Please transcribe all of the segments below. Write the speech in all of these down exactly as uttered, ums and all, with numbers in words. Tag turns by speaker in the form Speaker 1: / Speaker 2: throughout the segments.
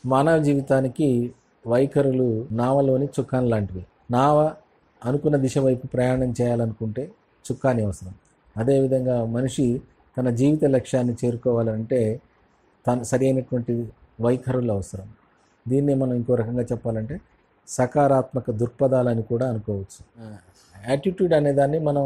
Speaker 1: మానవ జీవితానికి వైఖరులు నావలోని చుక్కాని లాంటివి. నావ అనుకున్న దిశ వైపు ప్రయాణం చేయాలనుకుంటే చుక్కాని అవసరం. అదేవిధంగా మనిషి తన జీవిత లక్ష్యాన్ని చేరుకోవాలంటే తన సరైనటువంటి వైఖరులు అవసరం. దీన్ని మనం ఇంకో రకంగా చెప్పాలంటే సకారాత్మక దృక్పథాలని కూడా అనుకోవచ్చు. యాటిట్యూడ్ అనేదాన్ని మనం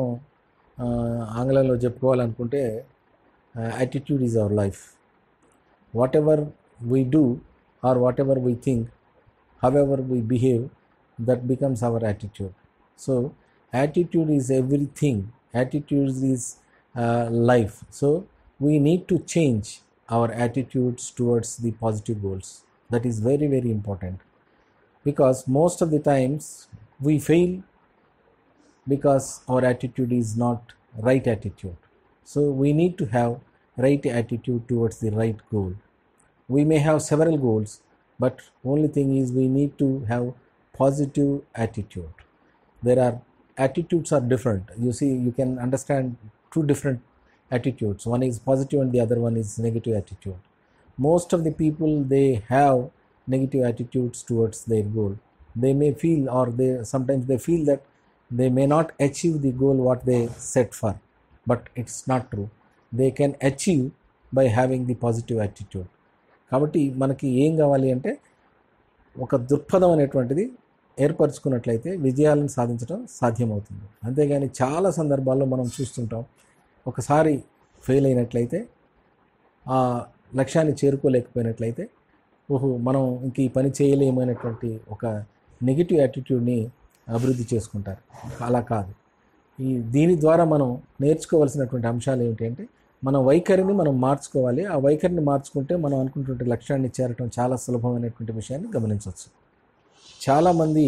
Speaker 1: ఆంగ్లంలో చెప్పుకోవాలనుకుంటే attitude is our life. Whatever we do or whatever we think, however we behave, that becomes our attitude. So attitude is everything. Attitude is uh, life. So we need to change our attitudes towards the positive goals. That is very very important, because most of the times we fail because our attitude is not right attitude. So we need to have right attitude towards the right goal. We may have several goals, but only thing is we need to have positive attitude. There are attitudes are different. You see, you can understand two different attitudes. One is positive and the other one is negative attitude. Most of the people, they have negative attitudes towards their goal. They may feel, or they sometimes they feel that they may not achieve the goal what they set for, but it's not true. They can achieve by having the positive attitude. కాబట్టి మనకి ఏం కావాలి అంటే ఒక దృక్పథం అనేటువంటిది ఏర్పరచుకున్నట్లయితే విజయాలను సాధించడం సాధ్యమవుతుంది. అంతేగాని చాలా సందర్భాల్లో మనం చూస్తుంటాం, ఒకసారి ఫెయిల్ అయినట్లయితే, ఆ లక్ష్యాన్ని చేరుకోలేకపోయినట్లయితే, ఓహో మనం ఇంక ఈ పని చేయలేమనేటువంటి ఒక నెగిటివ్ యాటిట్యూడ్ని అభివృద్ధి చేసుకుంటారు. అలా కాదు. ఈ దీని ద్వారా మనం నేర్చుకోవాల్సినటువంటి అంశాలు ఏంటి అంటే, మన వైఖరిని మనం మార్చుకోవాలి. ఆ వైఖరిని మార్చుకుంటే మనం అనుకున్నటువంటి లక్ష్యాన్ని చేరటం చాలా సులభమైనటువంటి విషయాన్ని గమనించవచ్చు. చాలామంది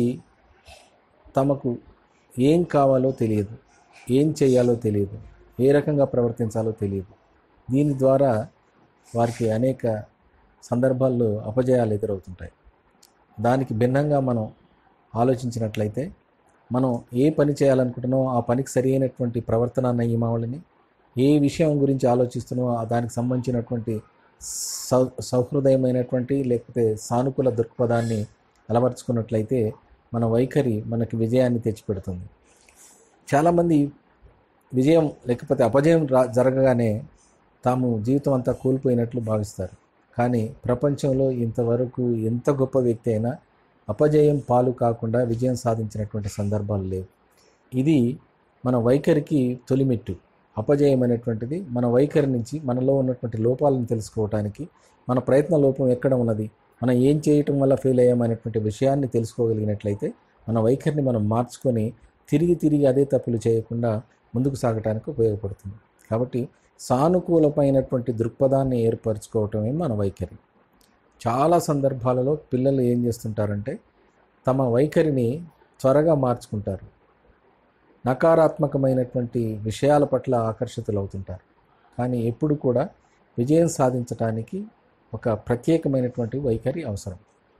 Speaker 1: తమకు ఏం కావాలో తెలియదు, ఏం చేయాలో తెలియదు, ఏ రకంగా ప్రవర్తించాలో తెలియదు. దీని ద్వారా వారికి అనేక సందర్భాల్లో అపజయాలు ఎదురవుతుంటాయి. దానికి భిన్నంగా మనం ఆలోచించినట్లయితే, మనం ఏ పని చేయాలనుకుంటున్నామో ఆ పనికి సరి అయినటువంటి ప్రవర్తన నియమావళిని, ఏ విషయం గురించి ఆలోచిస్తున్నామో దానికి సంబంధించినటువంటి సౌ సౌహృదయమైనటువంటి లేకపోతే సానుకూల దృక్పథాన్ని అలవర్చుకున్నట్లయితే మన వైఖరి మనకి విజయాన్ని తెచ్చిపెడుతుంది. చాలామంది విజయం లేకపోతే అపజయం రా జరగగానే తాము జీవితం అంతా కోల్పోయినట్లు భావిస్తారు. కానీ ప్రపంచంలో ఇంతవరకు ఎంత గొప్ప వ్యక్తి అయినా అపజయం పాలు కాకుండా విజయం సాధించినటువంటి సందర్భాలు లేవు. ఇది మన వైఖరికి తొలిమెట్టు. అపజయం అనేటువంటిది మన వైఖరి నుంచి మనలో ఉన్నటువంటి లోపాలను తెలుసుకోవటానికి, మన ప్రయత్న లోపం ఎక్కడ ఉన్నది, మనం ఏం చేయటం వల్ల ఫెయిల్ అయ్యామనేటువంటి విషయాన్ని తెలుసుకోగలిగినట్లయితే మన వైఖరిని మనం మార్చుకొని తిరిగి తిరిగి అదే తప్పులు చేయకుండా ముందుకు సాగటానికి ఉపయోగపడుతుంది. కాబట్టి సానుకూలమైనటువంటి దృక్పథాన్ని ఏర్పరచుకోవటమే మన వైఖరి. చాలా సందర్భాలలో పిల్లలు ఏం చేస్తుంటారంటే తమ వైఖరిని త్వరగా మార్చుకుంటారు, నకారాత్మకమైనటువంటి విషయాల పట్ల ఆకర్షితులు అవుతుంటారు. కానీ ఎప్పుడు కూడా విజయం సాధించడానికి ఒక ప్రత్యేకమైనటువంటి వైఖరి అవసరం.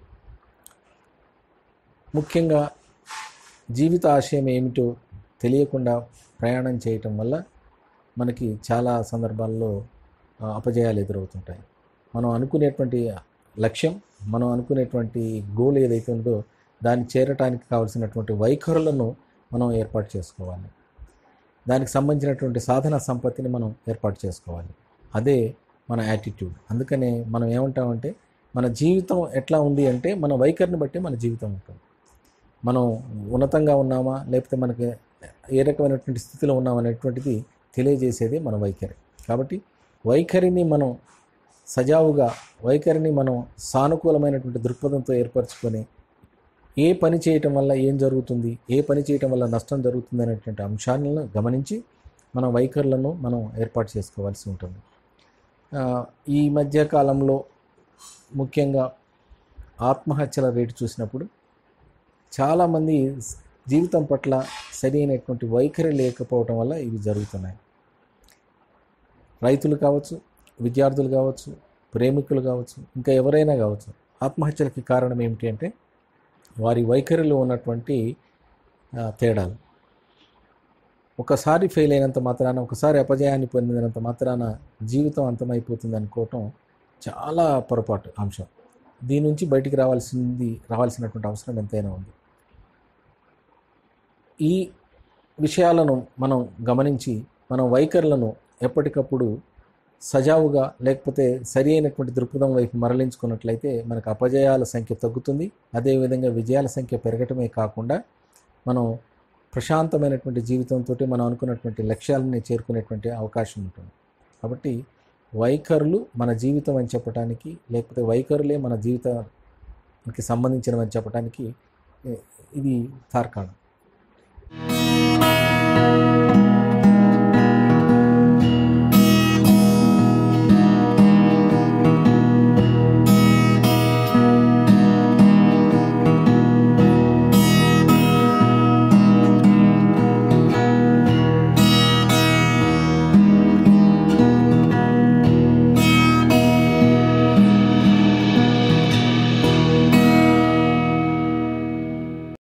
Speaker 1: ముఖ్యంగా జీవిత ఆశయం ఏమిటో తెలియకుండా ప్రయాణం చేయటం వల్ల మనకి చాలా సందర్భాల్లో అపజయాలు ఎదురవుతుంటాయి. మనం అనుకునేటువంటి లక్ష్యం, మనం అనుకునేటువంటి గోల్ ఏదైతే ఉందో దాన్ని చేరటానికి కావాల్సినటువంటి వైఖరులను మనం ఏర్పాటు చేసుకోవాలి. దానికి సంబంధించినటువంటి సాధన సంపత్తిని మనం ఏర్పాటు చేసుకోవాలి. అదే మన యాటిట్యూడ్. అందుకనే మనం ఏమంటామంటే మన జీవితం ఎట్లా ఉంది అంటే మన వైఖరిని బట్టి మన జీవితం ఉంటుంది. మనం ఉన్నతంగా ఉన్నామా లేకపోతే మనకి ఏ రకమైనటువంటి స్థితిలో ఉన్నామనేటువంటిది తెలియజేసేదే మన వైఖరి. కాబట్టి వైఖరిని మనం సజావుగా, వైఖరిని మనం సానుకూలమైనటువంటి దృక్పథంతో ఏర్పరచుకొని ఏ పని చేయటం వల్ల ఏం జరుగుతుంది, ఏ పని చేయటం వల్ల నష్టం జరుగుతుంది అనేటువంటి అంశాలను గమనించి మన వైఖరులను మనం ఏర్పాటు చేసుకోవాల్సి ఉంటుంది. ఈ మధ్యకాలంలో ముఖ్యంగా ఆత్మహత్యల రేటు చూసినప్పుడు చాలామంది జీవితం పట్ల సరైనటువంటి వైఖరి లేకపోవటం వల్ల ఇవి జరుగుతున్నాయి. రైతులు కావచ్చు, విద్యార్థులు కావచ్చు, ప్రేమికులు కావచ్చు, ఇంకా ఎవరైనా కావచ్చు, ఆత్మహత్యలకి కారణం ఏమిటి అంటే వారి వైఖరిలో ఉన్నటువంటి తేడాలు. ఒకసారి ఫెయిల్ అయినంత మాత్రాన, ఒకసారి అపజయాన్ని పొందినంత మాత్రాన జీవితం అంతమైపోతుంది అనుకోవటం చాలా పొరపాటు అంశం. దీని నుంచి బయటికి రావాల్సింది రావాల్సినటువంటి అవసరం ఎంతైనా ఉంది. ఈ విషయాలను మనం గమనించి మనం వైఖరులను ఎప్పటికప్పుడు సజావుగా లేకపోతే సరి అయినటువంటి దృక్పథం వైపు మరలించుకున్నట్లయితే మనకు అపజయాల సంఖ్య తగ్గుతుంది. అదేవిధంగా విజయాల సంఖ్య పెరగటమే కాకుండా మనం ప్రశాంతమైనటువంటి జీవితంతో మనం అనుకున్నటువంటి లక్ష్యాలని చేరుకునేటువంటి అవకాశం ఉంటుంది. కాబట్టి వైఖరులు మన జీవితం అని చెప్పడానికి, లేకపోతే వైఖరులే మన జీవితానికి సంబంధించినవని చెప్పడానికి ఇది తార్కాణం.